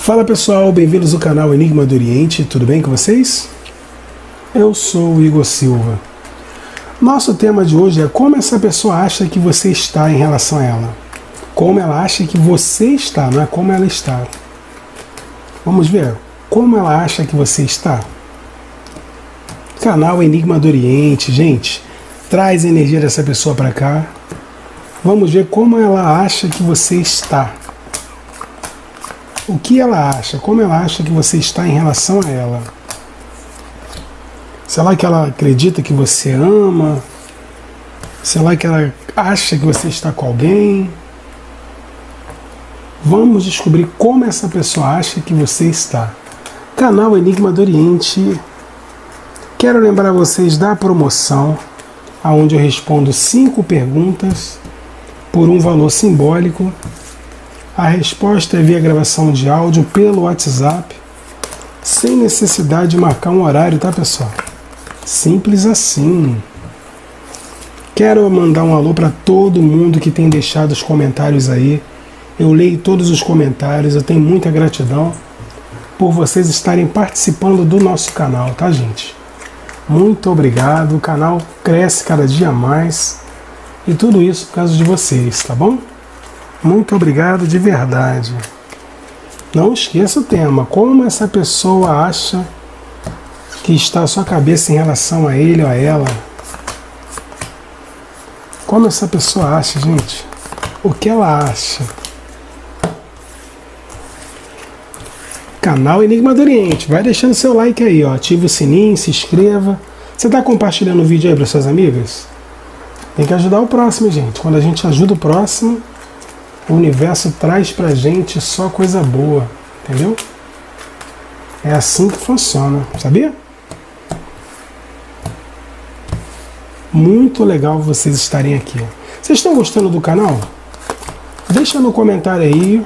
Fala pessoal, bem-vindos ao canal Enigma do Oriente, tudo bem com vocês? Eu sou o Igor Silva. Nosso tema de hoje é como essa pessoa acha que você está em relação a ela. Como ela acha que você está, não é como ela está. Vamos ver como ela acha que você está. Canal Enigma do Oriente, gente, traz a energia dessa pessoa para cá. Vamos ver como ela acha que você está. O que ela acha? Como ela acha que você está em relação a ela? Será que ela acredita que você ama? Será que ela acha que você está com alguém? Vamos descobrir como essa pessoa acha que você está. Canal Enigma do Oriente. Quero lembrar vocês da promoção, onde eu respondo 5 perguntas por um valor simbólico. A resposta é via gravação de áudio pelo WhatsApp, sem necessidade de marcar um horário, tá pessoal? Simples assim. Quero mandar um alô para todo mundo que tem deixado os comentários aí. Eu leio todos os comentários, eu tenho muita gratidão por vocês estarem participando do nosso canal, tá gente? Muito obrigado, o canal cresce cada dia mais e tudo isso por causa de vocês, tá bom? Muito obrigado de verdade. Não esqueça o tema. Como essa pessoa acha que está a sua cabeça em relação a ele ou a ela? Como essa pessoa acha, gente? O que ela acha? Canal Enigma do Oriente. Vai deixando seu like aí, ó. Ative o sininho, se inscreva. Você está compartilhando o vídeo aí para suas amigas? Tem que ajudar o próximo, gente. Quando a gente ajuda o próximo, o universo traz pra gente só coisa boa, entendeu? É assim que funciona, sabia? Muito legal vocês estarem aqui. Vocês estão gostando do canal? Deixa no comentário aí.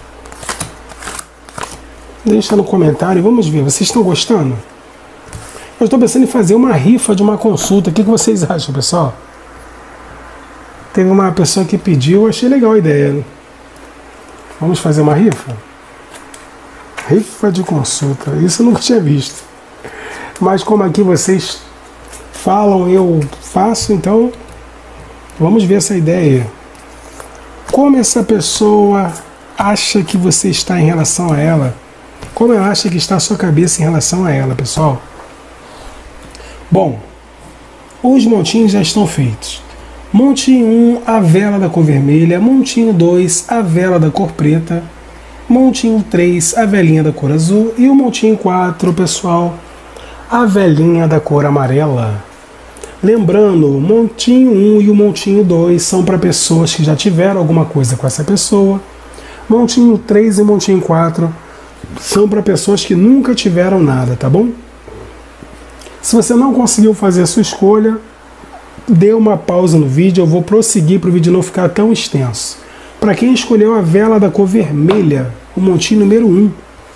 Deixa no comentário, vamos ver, vocês estão gostando? Eu estou pensando em fazer uma rifa de uma consulta. O que vocês acham, pessoal? Teve uma pessoa que pediu, eu achei legal a ideia. Né? Vamos fazer uma rifa? Rifa de consulta, isso eu nunca tinha visto. Mas como aqui vocês falam, eu faço, então vamos ver essa ideia. Como essa pessoa acha que você está em relação a ela? Como ela acha que está a sua cabeça em relação a ela, pessoal? Bom, os montinhos já estão feitos. Montinho 1, a vela da cor vermelha. Montinho 2, a vela da cor preta. Montinho 3, a velinha da cor azul. E o montinho 4, pessoal, a velinha da cor amarela. Lembrando, o montinho 1 e o montinho 2 são para pessoas que já tiveram alguma coisa com essa pessoa. Montinho 3 e montinho 4 são para pessoas que nunca tiveram nada, tá bom? Se você não conseguiu fazer a sua escolha, dê uma pausa no vídeo, eu vou prosseguir para o vídeo não ficar tão extenso. Para quem escolheu a vela da cor vermelha, o montinho número 1.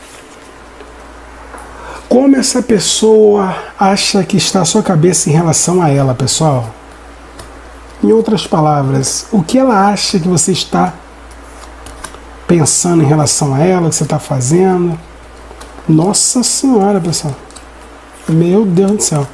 Como essa pessoa acha que está a sua cabeça em relação a ela, pessoal? Em outras palavras, o que ela acha que você está pensando em relação a ela, o que você está fazendo? Nossa Senhora, pessoal. Meu Deus do céu.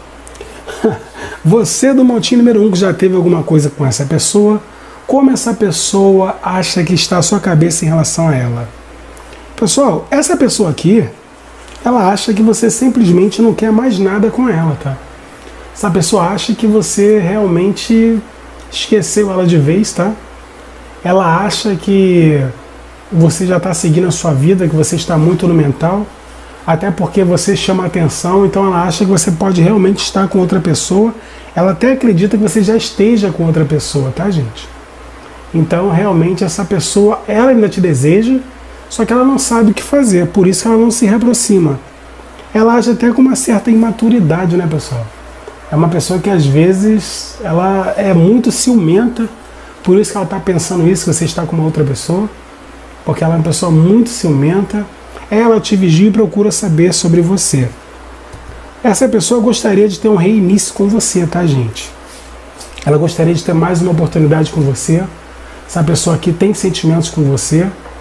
Você do montinho número 1 que já teve alguma coisa com essa pessoa, como essa pessoa acha que está a sua cabeça em relação a ela? Pessoal, essa pessoa aqui, ela acha que você simplesmente não quer mais nada com ela, tá? Essa pessoa acha que você realmente esqueceu ela de vez, tá? Ela acha que você já está seguindo a sua vida, que você está muito no mental, até porque você chama atenção, então ela acha que você pode realmente estar com outra pessoa. Ela até acredita que você já esteja com outra pessoa, tá, gente? Então, realmente, essa pessoa, ela ainda te deseja, só que ela não sabe o que fazer, por isso que ela não se reaproxima. Ela age até com uma certa imaturidade, né, pessoal? É uma pessoa que, às vezes, ela é muito ciumenta, por isso que ela está pensando isso, que você está com uma outra pessoa, porque ela é uma pessoa muito ciumenta. Ela te vigia e procura saber sobre você. Essa pessoa gostaria de ter um reinício com você, tá, gente? Ela gostaria de ter mais uma oportunidade com você. Essa pessoa aqui tem sentimentos com você.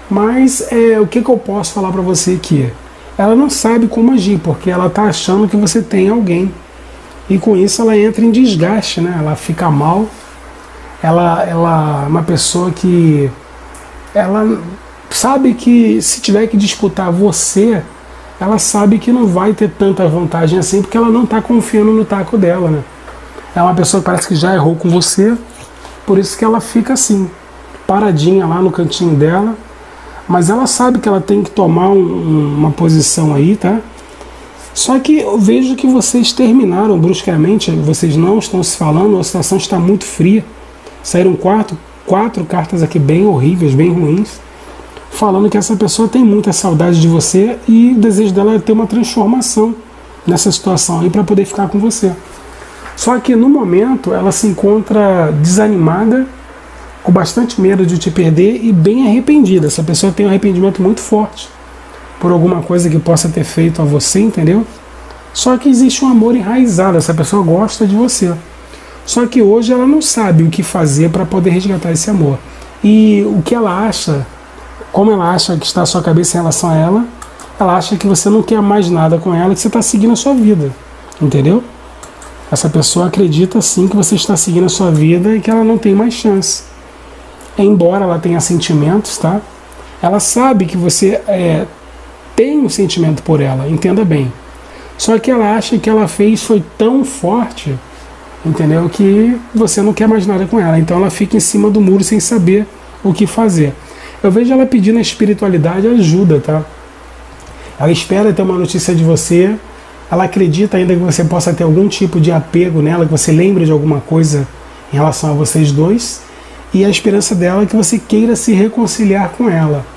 Mas o que eu posso falar para você aqui? Ela não sabe como agir, porque ela está achando que você tem alguém. E com isso ela entra em desgaste, né? Ela fica mal. Ela é uma pessoa que ela sabe que se tiver que disputar você, ela sabe que não vai ter tanta vantagem assim, porque ela não está confiando no taco dela, né? É uma pessoa que parece que já errou com você, por isso que ela fica assim, paradinha lá no cantinho dela, mas ela sabe que ela tem que tomar uma posição aí, tá? Só que eu vejo que vocês terminaram bruscamente, vocês não estão se falando, a situação está muito fria. Saíram quatro cartas aqui bem horríveis, bem ruins, falando que essa pessoa tem muita saudade de você e o desejo dela é ter uma transformação nessa situação aí para poder ficar com você. Só que no momento ela se encontra desanimada, com bastante medo de te perder e bem arrependida. Essa pessoa tem um arrependimento muito forte por alguma coisa que possa ter feito a você, entendeu? Só que existe um amor enraizado, essa pessoa gosta de você. Só que hoje ela não sabe o que fazer para poder resgatar esse amor. E o que ela acha, como ela acha que está a sua cabeça em relação a ela acha que você não quer mais nada com ela, que você está seguindo a sua vida, entendeu? Essa pessoa acredita sim que você está seguindo a sua vida e que ela não tem mais chance. Embora ela tenha sentimentos, tá? Ela sabe que você tem um sentimento por ela, entenda bem. Só que ela acha que ela fez foi tão forte, entendeu? Que você não quer mais nada com ela. Então ela fica em cima do muro sem saber o que fazer. Eu vejo ela pedindo a espiritualidade ajuda, tá? Ela espera ter uma notícia de você. Ela acredita ainda que você possa ter algum tipo de apego nela, que você lembre de alguma coisa em relação a vocês dois. E a esperança dela é que você queira se reconciliar com ela.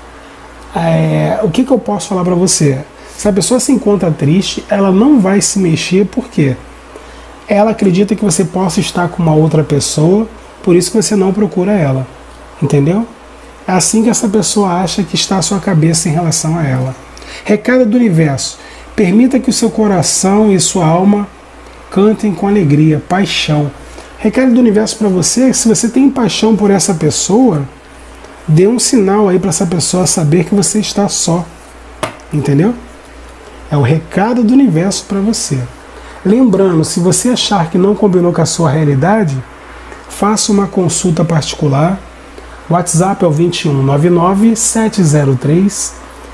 O que eu posso falar para você? Se a pessoa se encontra triste, ela não vai se mexer, por quê? Ela acredita que você possa estar com uma outra pessoa, por isso que você não procura ela. Entendeu? É assim que essa pessoa acha que está a sua cabeça em relação a ela. Recado do universo. Permita que o seu coração e sua alma cantem com alegria, paixão. Recado do universo para você, se você tem paixão por essa pessoa, dê um sinal aí para essa pessoa saber que você está só. Entendeu? É o recado do universo para você. Lembrando, se você achar que não combinou com a sua realidade, faça uma consulta particular. O WhatsApp é o 2199 703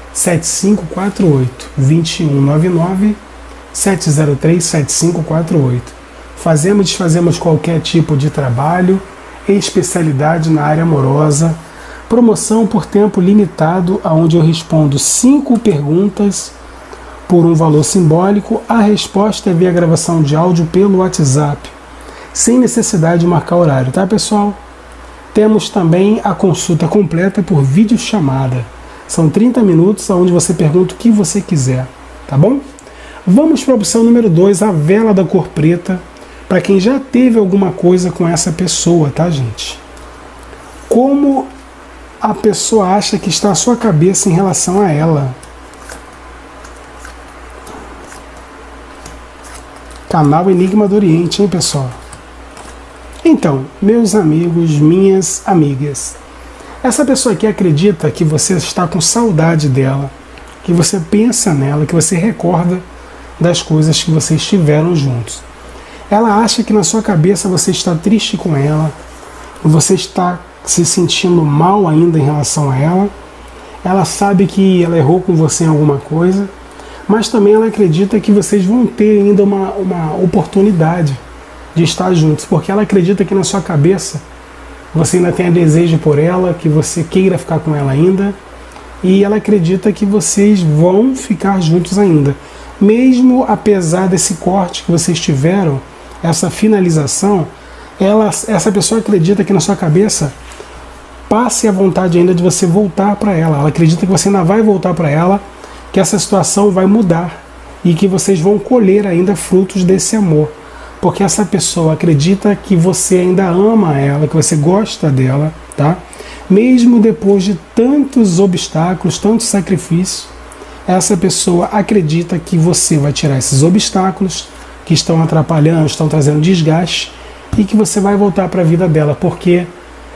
7548. 2199 703 7548. Fazemos e desfazemos qualquer tipo de trabalho, especialidade na área amorosa, promoção por tempo limitado, onde eu respondo 5 perguntas por um valor simbólico. A resposta é via gravação de áudio pelo WhatsApp, sem necessidade de marcar horário, tá, pessoal? Temos também a consulta completa por videochamada. São 30 minutos, onde você pergunta o que você quiser, tá bom? Vamos para a opção número 2, a vela da cor preta, para quem já teve alguma coisa com essa pessoa, tá, gente? Como a pessoa acha que está a sua cabeça em relação a ela? Canal Enigma do Oriente, hein, pessoal? Então, meus amigos, minhas amigas, essa pessoa aqui acredita que você está com saudade dela, que você pensa nela, que você recorda das coisas que vocês tiveram juntos. Ela acha que na sua cabeça você está triste com ela, você está se sentindo mal ainda em relação a ela. Ela sabe que ela errou com você em alguma coisa, mas também ela acredita que vocês vão ter ainda uma oportunidade de estar juntos, porque ela acredita que na sua cabeça você ainda tenha desejo por ela, que você queira ficar com ela ainda, e ela acredita que vocês vão ficar juntos ainda. Mesmo apesar desse corte que vocês tiveram, essa finalização, essa pessoa acredita que na sua cabeça passe a vontade ainda de você voltar para ela. Ela acredita que você ainda vai voltar para ela, que essa situação vai mudar e que vocês vão colher ainda frutos desse amor. Porque essa pessoa acredita que você ainda ama ela, que você gosta dela, tá? Mesmo depois de tantos obstáculos, tantos sacrifícios, essa pessoa acredita que você vai tirar esses obstáculos que estão atrapalhando, estão trazendo desgaste, e que você vai voltar para a vida dela, porque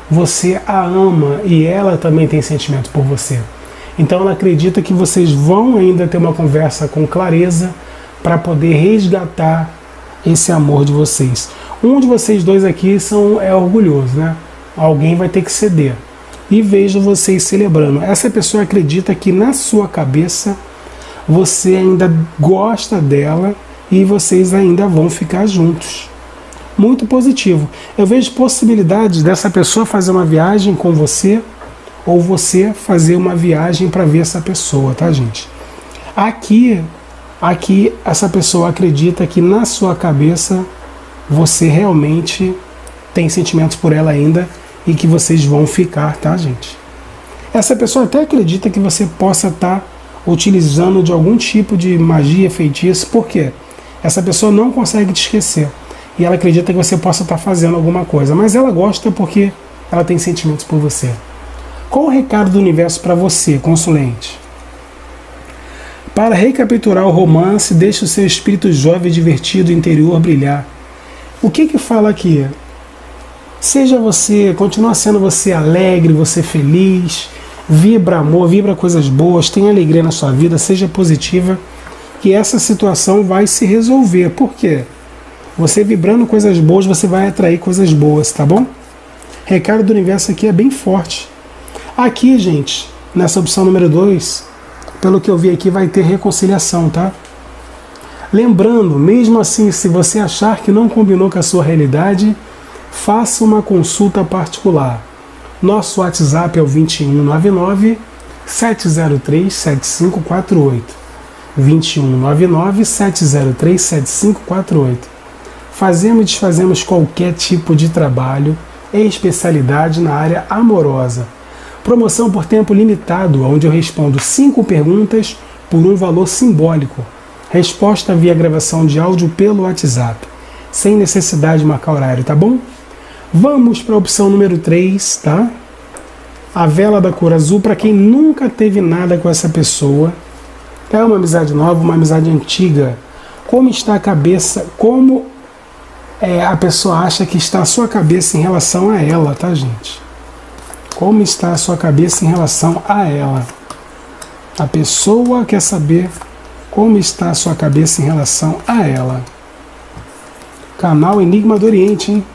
você a ama e ela também tem sentimento por você. Então ela acredita que vocês vão ainda ter uma conversa com clareza para poder resgatar esse amor de vocês. Um de vocês dois aqui é orgulhoso, né? Alguém vai ter que ceder. E vejo vocês celebrando. Essa pessoa acredita que na sua cabeça você ainda gosta dela e vocês ainda vão ficar juntos. Muito positivo. Eu vejo possibilidades dessa pessoa fazer uma viagem com você ou você fazer uma viagem para ver essa pessoa, tá, gente? Aqui essa pessoa acredita que na sua cabeça você realmente tem sentimentos por ela ainda e que vocês vão ficar, tá, gente? Essa pessoa até acredita que você possa estar utilizando de algum tipo de magia, feitiço, porque essa pessoa não consegue te esquecer e ela acredita que você possa estar fazendo alguma coisa, mas ela gosta porque ela tem sentimentos por você. Qual o recado do universo para você, consulente? Para recapitular o romance, deixe o seu espírito jovem e divertido interior brilhar. O que fala aqui? Seja você, continua sendo você alegre, você feliz, vibra amor, vibra coisas boas, tenha alegria na sua vida, seja positiva, que essa situação vai se resolver. Por quê? Você vibrando coisas boas, você vai atrair coisas boas, tá bom? Recado do universo aqui é bem forte. Aqui, gente, nessa opção número 2, pelo que eu vi aqui, vai ter reconciliação, tá? Lembrando, mesmo assim, se você achar que não combinou com a sua realidade, faça uma consulta particular. Nosso WhatsApp é o 2199-703-7548. 2199-703-7548. Fazemos e desfazemos qualquer tipo de trabalho e especialidade na área amorosa. Promoção por tempo limitado, onde eu respondo 5 perguntas por um valor simbólico. Resposta via gravação de áudio pelo WhatsApp, sem necessidade de marcar horário, tá bom? Vamos para a opção número 3, tá? A vela da cor azul, para quem nunca teve nada com essa pessoa. É uma amizade nova, uma amizade antiga. Como está a cabeça, como a pessoa acha que está a sua cabeça em relação a ela, tá, gente? Como está a sua cabeça em relação a ela? A pessoa quer saber como está a sua cabeça em relação a ela. Canal Enigma do Oriente, hein?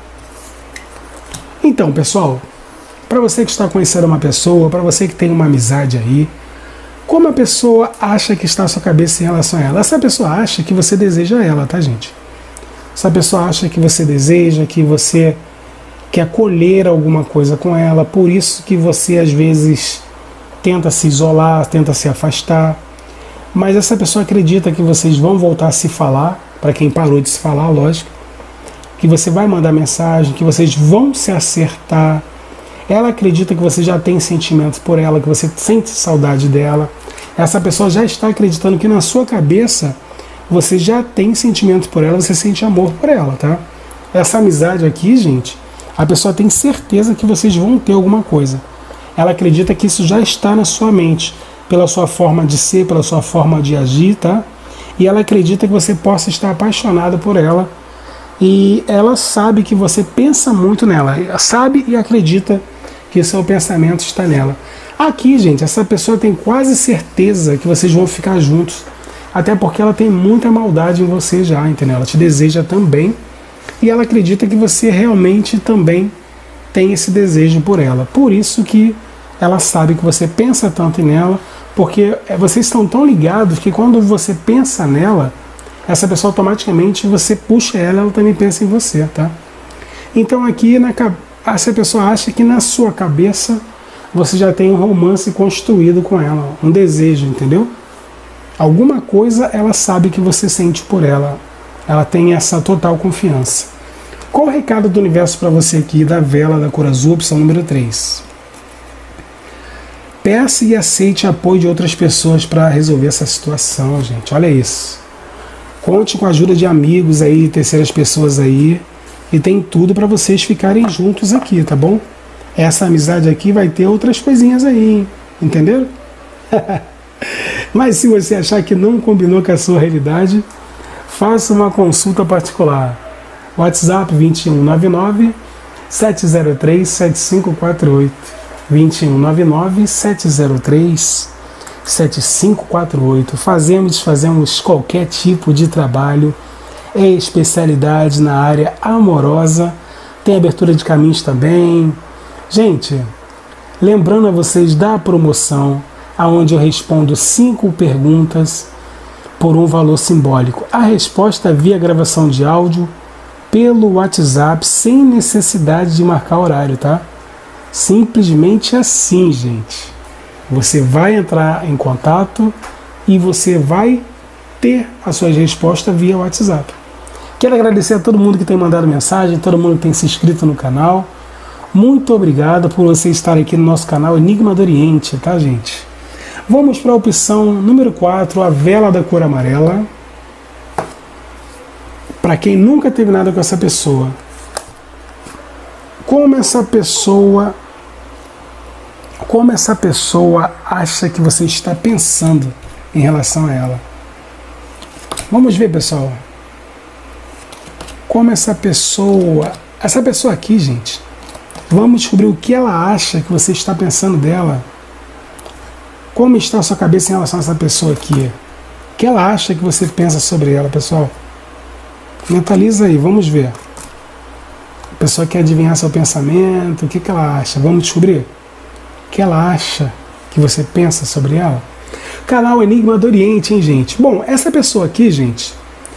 Então, pessoal, para você que está conhecendo uma pessoa, para você que tem uma amizade aí, como a pessoa acha que está a sua cabeça em relação a ela? Essa pessoa acha que você deseja ela, tá, gente? Essa pessoa acha que você deseja, que você quer colher alguma coisa com ela, por isso que você às vezes tenta se isolar, tenta se afastar. Mas essa pessoa acredita que vocês vão voltar a se falar, para quem parou de se falar, lógico, que você vai mandar mensagem, que vocês vão se acertar. Ela acredita que você já tem sentimentos por ela, que você sente saudade dela. Essa pessoa já está acreditando que na sua cabeça você já tem sentimentos por ela, você sente amor por ela, tá? Essa amizade aqui, gente, a pessoa tem certeza que vocês vão ter alguma coisa. Ela acredita que isso já está na sua mente, pela sua forma de ser, pela sua forma de agir, tá? E ela acredita que você possa estar apaixonado por ela. E ela sabe que você pensa muito nela, sabe e acredita que o seu pensamento está nela. Aqui, gente, essa pessoa tem quase certeza que vocês vão ficar juntos, até porque ela tem muita maldade em você já, entendeu? Ela te deseja também e ela acredita que você realmente também tem esse desejo por ela. Por isso que ela sabe que você pensa tanto nela, porque vocês estão tão ligados que quando você pensa nela, essa pessoa automaticamente, você puxa ela, ela também pensa em você, tá? Então aqui, essa pessoa acha que na sua cabeça você já tem um romance construído com ela, um desejo, entendeu? Alguma coisa ela sabe que você sente por ela. Ela tem essa total confiança. Qual o recado do universo para você aqui da vela da cor azul, opção número 3? Peça e aceite apoio de outras pessoas para resolver essa situação, gente. Olha isso. Conte com a ajuda de amigos aí, terceiras pessoas aí. E tem tudo para vocês ficarem juntos aqui, tá bom? Essa amizade aqui vai ter outras coisinhas aí, hein? Entenderam? Mas se você achar que não combinou com a sua realidade, faça uma consulta particular. WhatsApp 2199 703-7548. 2199-703-7548. Fazemos e desfazemos qualquer tipo de trabalho. É especialidade na área amorosa. Tem abertura de caminhos também. Gente, lembrando a vocês da promoção, onde eu respondo 5 perguntas por um valor simbólico. A resposta via gravação de áudio pelo WhatsApp, sem necessidade de marcar horário, tá? Simplesmente assim, gente. Você vai entrar em contato e você vai ter as suas respostas via WhatsApp. Quero agradecer a todo mundo que tem mandado mensagem, todo mundo que tem se inscrito no canal. Muito obrigado por você estar aqui no nosso canal Enigma do Oriente, tá, gente? Vamos para a opção número 4, a vela da cor amarela. Para quem nunca teve nada com essa pessoa, como essa pessoa acha que você está pensando em relação a ela? Vamos ver, pessoal. Como essa pessoa aqui, gente, vamos descobrir o que ela acha que você está pensando dela. Como está a sua cabeça em relação a essa pessoa aqui? O que ela acha que você pensa sobre ela, pessoal? Mentaliza aí, vamos ver. A pessoa quer adivinhar seu pensamento, o que ela acha? Vamos descobrir? O que ela acha que você pensa sobre ela? Canal Enigma do Oriente, hein, gente? Bom, essa pessoa aqui, gente,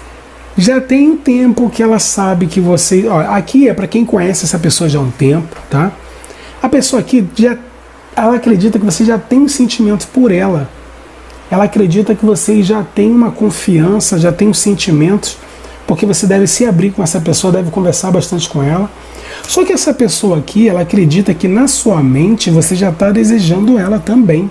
já tem um tempo que ela sabe que você... Ó, aqui é para quem conhece essa pessoa já há um tempo, tá? A pessoa aqui, ela acredita que você já tem um sentimento por ela. Ela acredita que você já tem uma confiança, já tem os sentimentos, porque você deve se abrir com essa pessoa, deve conversar bastante com ela. Só que essa pessoa aqui, ela acredita que na sua mente você já está desejando ela também.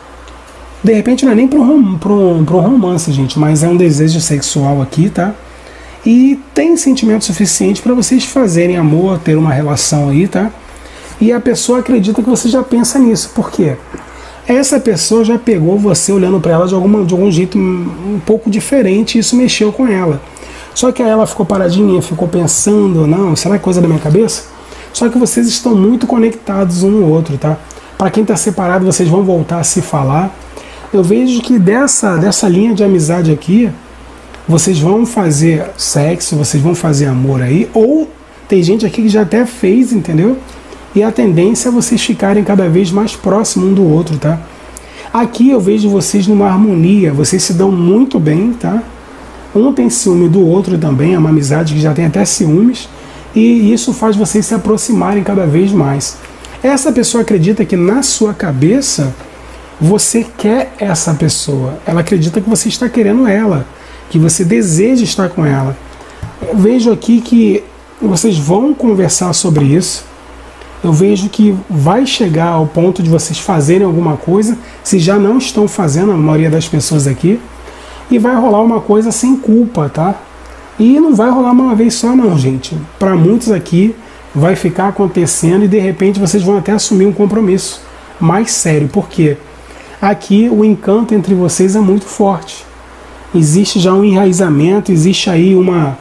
De repente não é nem para um romance, gente, mas é um desejo sexual aqui, tá? E tem sentimento suficiente para vocês fazerem amor, ter uma relação aí, tá? E a pessoa acredita que você já pensa nisso. Por quê? Essa pessoa já pegou você olhando para ela de algum jeito um pouco diferente e isso mexeu com ela. Só que aí ela ficou paradinha, ficou pensando, não, será que é coisa da minha cabeça? Só que vocês estão muito conectados um no outro, tá? Para quem está separado, vocês vão voltar a se falar. Eu vejo que dessa linha de amizade aqui, vocês vão fazer sexo, vocês vão fazer amor aí, ou tem gente aqui que já até fez, entendeu? E a tendência é vocês ficarem cada vez mais próximos um do outro, tá? Aqui eu vejo vocês numa harmonia, vocês se dão muito bem, tá? Um tem ciúme do outro também, é uma amizade que já tem até ciúmes, e isso faz vocês se aproximarem cada vez mais. Essa pessoa acredita que na sua cabeça você quer essa pessoa, ela acredita que você está querendo ela, que você deseja estar com ela. Eu vejo aqui que vocês vão conversar sobre isso. Eu vejo que vai chegar ao ponto de vocês fazerem alguma coisa, se já não estão fazendo, a maioria das pessoas aqui, e vai rolar uma coisa sem culpa, tá? E não vai rolar uma vez só não, gente. Para muitos aqui vai ficar acontecendo e de repente vocês vão até assumir um compromisso mais sério. Por quê? Aqui o encanto entre vocês é muito forte. Existe já um enraizamento, existe aí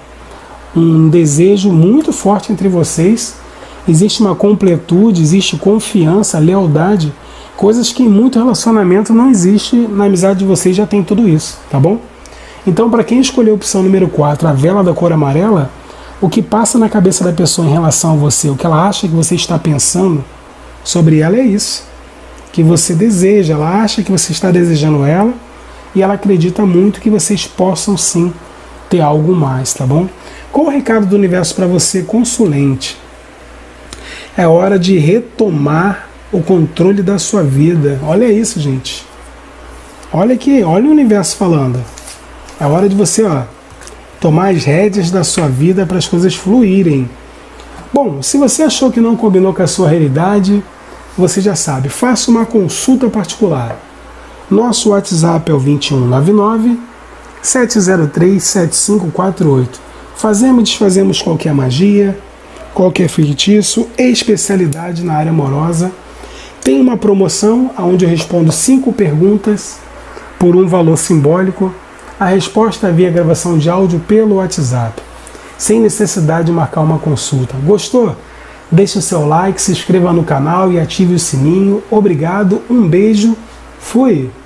um desejo muito forte entre vocês. Existe uma completude, existe confiança, lealdade, coisas que em muito relacionamento não existe. Na amizade de vocês já tem tudo isso, tá bom? Então, para quem escolheu a opção número 4, a vela da cor amarela, o que passa na cabeça da pessoa em relação a você, o que ela acha que você está pensando sobre ela é isso, que você deseja, ela acha que você está desejando ela e ela acredita muito que vocês possam sim ter algo mais, tá bom? Qual o recado do universo para você, consulente? É hora de retomar o controle da sua vida. Olha isso, gente. Olha aqui, olha o universo falando. É hora de você, tomar as rédeas da sua vida para as coisas fluírem. Bom, se você achou que não combinou com a sua realidade, você já sabe, faça uma consulta particular. Nosso WhatsApp é o 2199-703-7548. Fazemos e desfazemos qualquer magia, qualquer feitiço, especialidade na área amorosa. Tem uma promoção onde eu respondo 5 perguntas por um valor simbólico. A resposta é via gravação de áudio pelo WhatsApp, sem necessidade de marcar uma consulta. Gostou? Deixe o seu like, se inscreva no canal e ative o sininho. Obrigado, um beijo, fui!